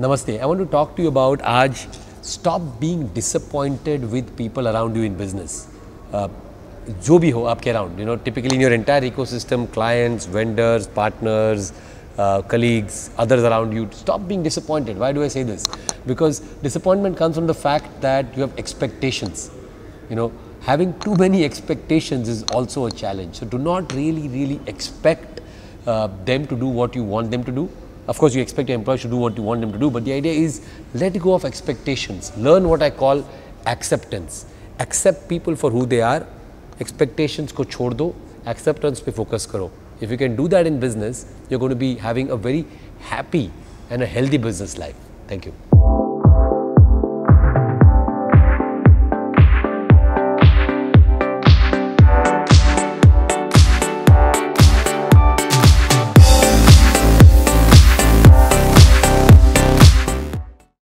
Namaste. I want to talk to you about आज stop being disappointed with people around you in business. जो भी हो आपके around, typically in your entire ecosystem, clients, vendors, partners, colleagues, others around you, stop being disappointed. Why do I say this? Because disappointment comes from the fact that you have expectations. Having too many expectations is also a challenge. So do not really expect them to do what you want them to do. Of course, you expect your employees to do what you want them to do, but the idea is let go of expectations. Learn what I call acceptance. Accept people for who they are. Expectations ko chhod do. Acceptance pe focus karo. If you can do that in business, you're going to be having a very happy and a healthy business life. Thank you.